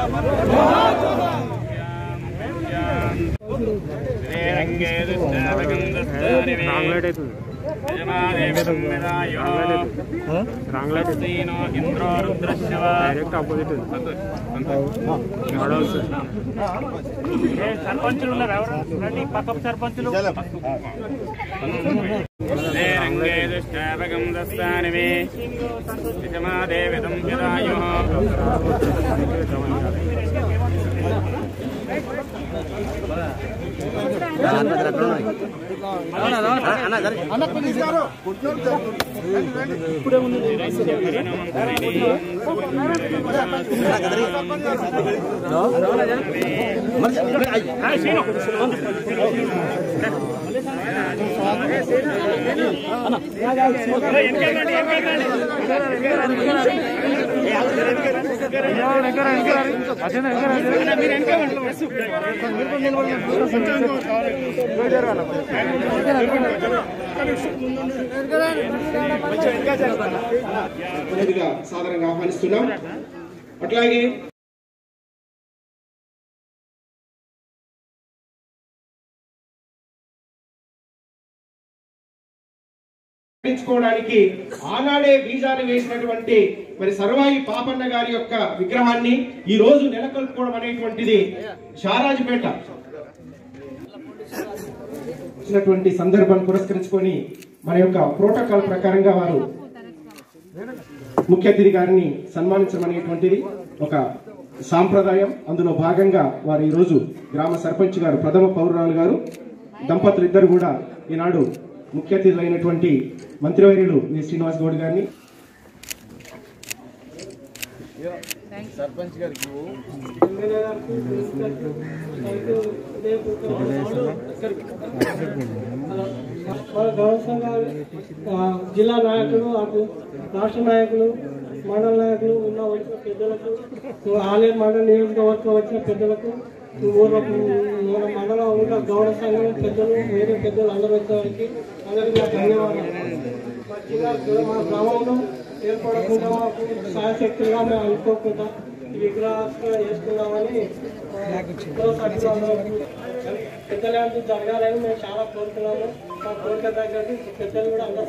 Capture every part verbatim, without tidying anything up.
సర్పంచులు ఉన్నారు ఎవరు పక్క సర్పంచులు సాధారణంగా ఆహ్వానిస్తున్నాం. అట్లాగే డానికి ఆనాడే బీజాలు వేసినటువంటి మరి సర్వాయి పాపన్న గారి యొక్క విగ్రహాన్ని ఈ రోజు నెలకొల్పుకోవడం అనేటువంటిది షారాజుపేట వచ్చినటువంటి సందర్భాన్ని పురస్కరించుకొని మన యొక్క ప్రోటోకాల్ ప్రకారంగా వారు ముఖ్య అతిథి గారిని సన్మానించడం అనేటువంటిది ఒక సాంప్రదాయం. అందులో భాగంగా వారు ఈరోజు గ్రామ సర్పంచ్ గారు ప్రథమ పౌరురాలు గారు దంపతులు ఇద్దరు కూడా ఈనాడు ముఖ్య అతిథులు అయినటువంటి మంత్రివర్యులు వి శ్రీనివాస్ గౌడ్ గారిని సర్పంచ్ గారికి గౌరవ సంఘాలు జిల్లా నాయకులు అటు రాష్ట్ర నాయకులు మండల నాయకులు ఉన్న వచ్చిన పెద్దలకు ఆలయ మండల నియోజకవర్గం వచ్చిన పెద్దలకు మన మండలం ఉన్న గౌరవ సంఘం పెద్దలు వేరే పెద్దలు అందరూ వచ్చేవారికి అందరికీ నా ధన్యవాదాలు. మా జిల్లా మా గ్రామంలో ఏర్పడకుండా మాకు సాయశక్తులుగా మేము అనుకోకుండా ఈ విగ్రహాలు చేసుకున్నామని పెద్దలంటూ జరగాలని మేము చాలా కోరుతున్నాము. మా కోరిక తగ్గట్టు పెద్దలు కూడా అందరూ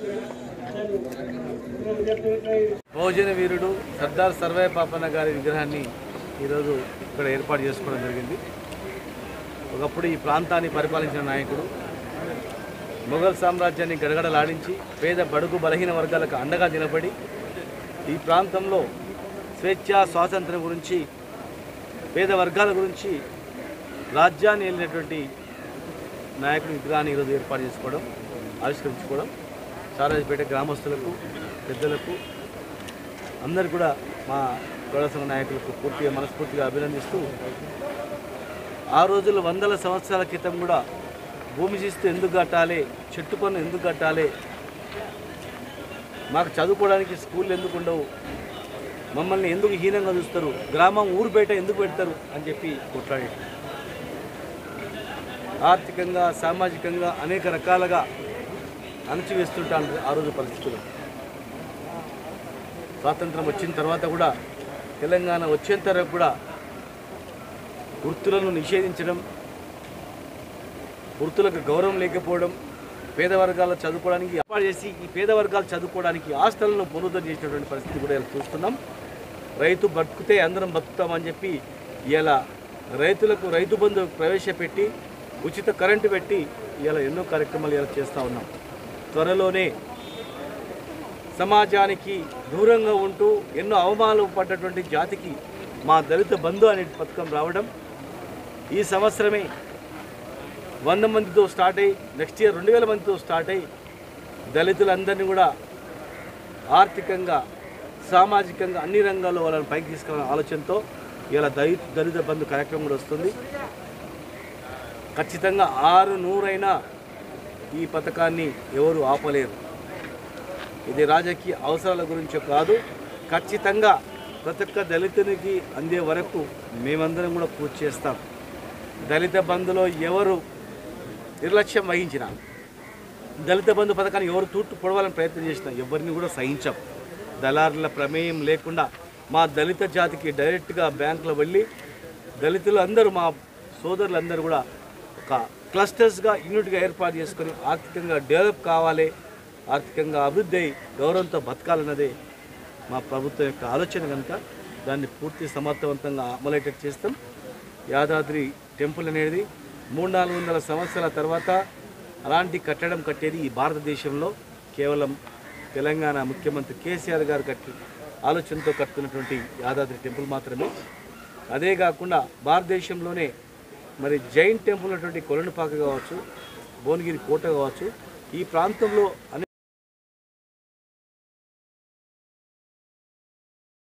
బహుజన వీరుడు సర్దార్ సర్వాయి పాపన్న గారి విగ్రహాన్ని ఈరోజు ఇక్కడ ఏర్పాటు చేసుకోవడం జరిగింది. ఒకప్పుడు ఈ ప్రాంతాన్ని పరిపాలించిన నాయకుడు, మొఘల్ సామ్రాజ్యాన్ని గడగడలాడించి పేద బడుగు బలహీన వర్గాలకు అండగా నిలబడి ఈ ప్రాంతంలో స్వేచ్ఛ స్వాతంత్ర్యం గురించి, పేద వర్గాల గురించి రాజ్యాన్ని ఏలినటువంటి నాయకుడి విగ్రహాన్ని ఈరోజు ఏర్పాటు చేసుకోవడం, ఆవిష్కరించుకోవడం సారాజపేట గ్రామస్తులకు, పెద్దలకు అందరు కూడా మా గౌరవ సంఘ నాయకులకు పూర్తిగా మనస్ఫూర్తిగా అభినందిస్తూ, ఆ రోజుల్లో వందల సంవత్సరాల క్రితం కూడా భూమి శిస్తు ఎందుకు కట్టాలి, చెట్టు పన్ను ఎందుకు కట్టాలి, మాకు చదువుకోవడానికి స్కూళ్ళు ఎందుకు ఉండవు, మమ్మల్ని ఎందుకు హీనంగా చూస్తారు, గ్రామం ఊరు బయట ఎందుకు పెడతారు అని చెప్పి కొట్లాడి ఆర్థికంగా సామాజికంగా అనేక రకాలుగా అణచివేస్తుంటాను ఆ రోజు పరిస్థితులు. స్వాతంత్రం వచ్చిన తర్వాత కూడా తెలంగాణ వచ్చేంత వరకు కూడా వృత్తులను నిషేధించడం, వృత్తులకు గౌరవం లేకపోవడం, పేద వర్గాలు చదువుకోవడానికి ఏర్పాటు చేసి ఈ పేద వర్గాలు చదువుకోవడానికి హాస్టళ్లను పునరుద్ధరణ చేసినటువంటి పరిస్థితి కూడా ఇలా చూస్తున్నాం. రైతు బతుకుతే అందరం బతుకుతామని చెప్పి ఇలా రైతులకు రైతు బంధు ప్రవేశపెట్టి ఉచిత కరెంటు పెట్టి ఇలా ఎన్నో కార్యక్రమాలు ఇలా చేస్తూ ఉన్నాం. త్వరలోనే సమాజానికి దూరంగా ఉంటూ ఎన్నో అవమానాలు పడ్డటువంటి జాతికి మా దళిత బంధు అనే పథకం రావడం, ఈ సంవత్సరమే వంద మందితో స్టార్ట్ అయ్యి నెక్స్ట్ ఇయర్ రెండు వేల మందితో స్టార్ట్ అయ్యి దళితులందరినీ కూడా ఆర్థికంగా సామాజికంగా అన్ని రంగాల్లో వాళ్ళని పైకి తీసుకురావాలనే ఆలోచనతో ఇలా దళిత దళిత బంధు కార్యక్రమం కూడా వస్తుంది. ఖచ్చితంగా ఆరు నూరైనా ఈ పథకాన్ని ఎవరు ఆపలేరు. ఇది రాజకీయ అవసరాల గురించి కాదు, ఖచ్చితంగా ప్రతి ఒక్క దళితునికి అందే వరకు మేమందరం కూడా పూర్తి చేస్తాం. దళిత బంధులో ఎవరు నిర్లక్ష్యం వహించినా, దళిత బంధు పథకాన్ని ఎవరు తూట్టు పొడవాలని ప్రయత్నం చేసినా ఎవరిని కూడా సహించాం. దళారుల ప్రమేయం లేకుండా మా దళిత జాతికి డైరెక్ట్గా బ్యాంకులో వెళ్ళి దళితులు అందరూ మా సోదరులందరూ కూడా ఒక క్లస్టర్స్గా యూనిట్గా ఏర్పాటు చేసుకొని ఆర్థికంగా డెవలప్ కావాలి, ఆర్థికంగా అభివృద్ధి అయి గౌరవంతో బతకాలన్నదే మా ప్రభుత్వం యొక్క ఆలోచన కనుక దాన్ని పూర్తి సమర్థవంతంగా అమలయ్యేటట్టు చేస్తాం. యాదాద్రి టెంపుల్ అనేది మూడు నాలుగు వందల సంవత్సరాల తర్వాత అలాంటి కట్టడం కట్టేది ఈ భారతదేశంలో కేవలం తెలంగాణ ముఖ్యమంత్రి కేసీఆర్ గారు కట్టి ఆలోచనతో కట్టుకున్నటువంటి యాదాద్రి టెంపుల్ మాత్రమే. అదే కాకుండా భారతదేశంలోనే మరి జైన్ టెంపుల్ ఉన్నటువంటి కొలనుపాక కావచ్చు, భువనగిరి కోట కావచ్చు, ఈ ప్రాంతంలో